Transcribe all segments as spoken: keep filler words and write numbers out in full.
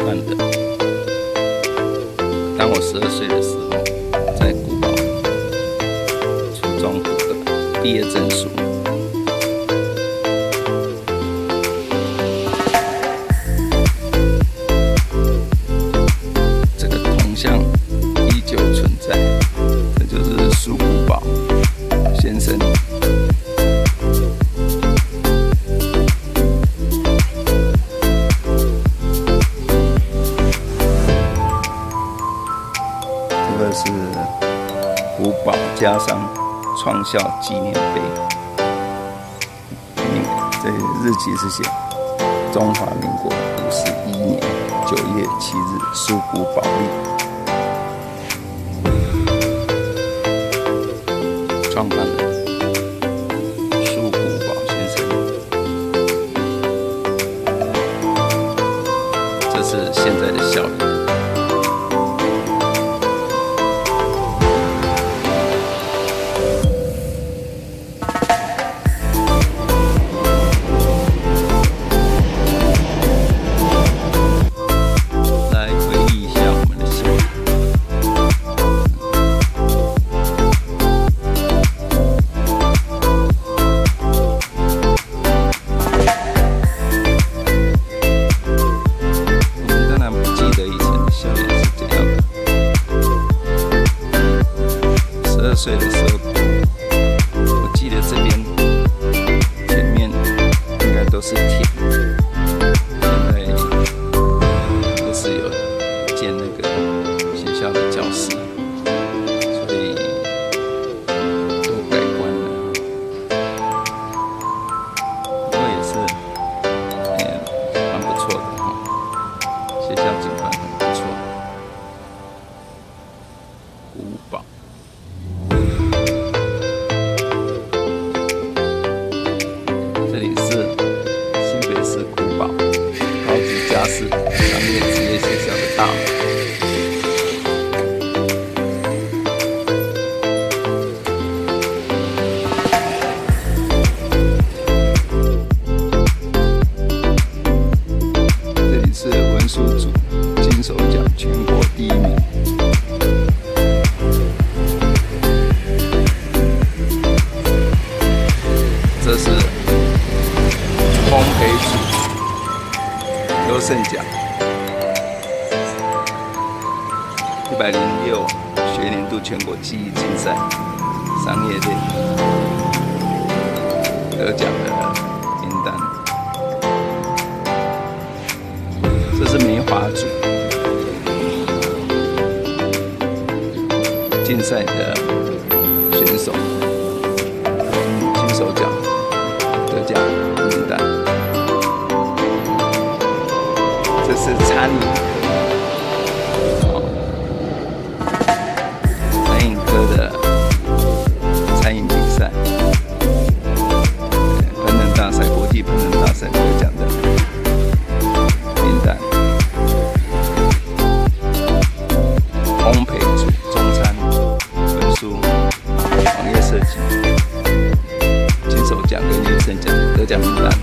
办的。当我十二岁的时候，在古堡初中的毕业证书。这个铜像依旧存在，这就是苏古堡先生。这个是古堡家商创校纪念碑，这日期是写中华民国五十一年九月七日，苏古堡立。创办人苏古堡先生，这是现在的校园。十二岁的时候，我记得这边前面应该都是田，现在都是有建那个学校的教室，所以都改观了。不过也是，嗯，蛮不错的哈，学校景观很不错。古堡。这里是新北市古堡高级家事商业职业学校的大门。这里是文书组金手奖全国第一名。这是烘焙组优胜奖，一百零六学年度全国技艺竞赛商业类得奖的名单。这是梅花组竞赛的选手金手奖得奖名单。这是餐饮科，餐饮科的餐饮比赛，烹饪大赛、国际烹饪大赛得奖的名单。烘焙组中餐、文书、网页设计。金手奖跟优胜奖得奖名单。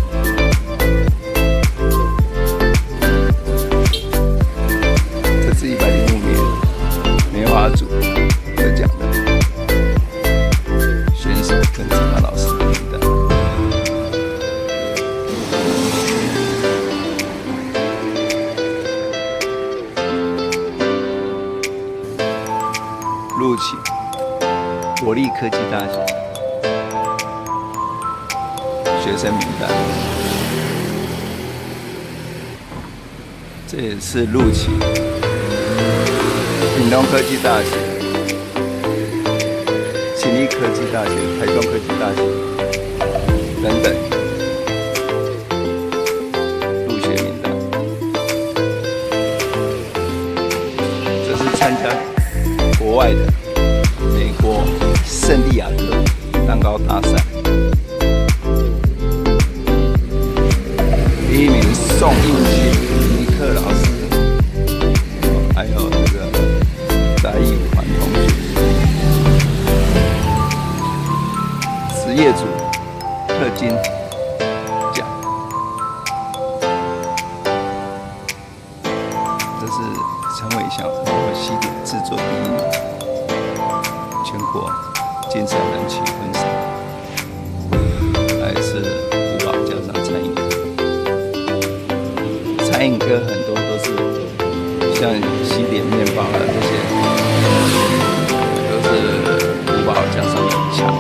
这是一百零五年梅花组得奖的选手跟指导老师的名单。录取国立科技大学学生名单，这也是录取屏东科技大学、勤力科技大学、台中科技大学等等入学名单。这是参加国外的美国圣地亚哥蛋糕大赛。第一名宋应勤、尼克老师，还有那个翟义环同学。职业组特金奖， 是陈伟翔和西点制作第一名，全国竞赛人气分散，还是五宝加上餐饮科。餐饮科很多都是像西点面包啊这些，都是五宝加上很强。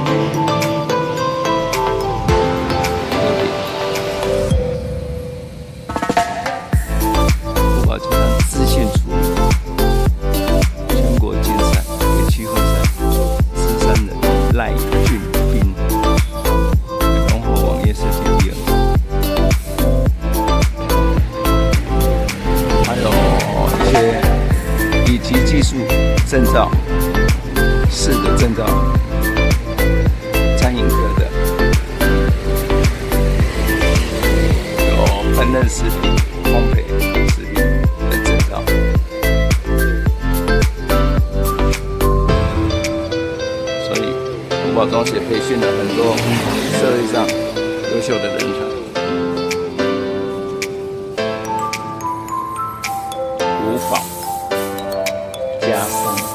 自信处理全国竞赛给区分赛十三人赖俊斌，荣获网页设计第二。还有一些以及技术证照，四个证照，餐饮科的，有烹饪食品、烘焙食品。 五宝中学培训了很多社会上优秀的人才。五宝加上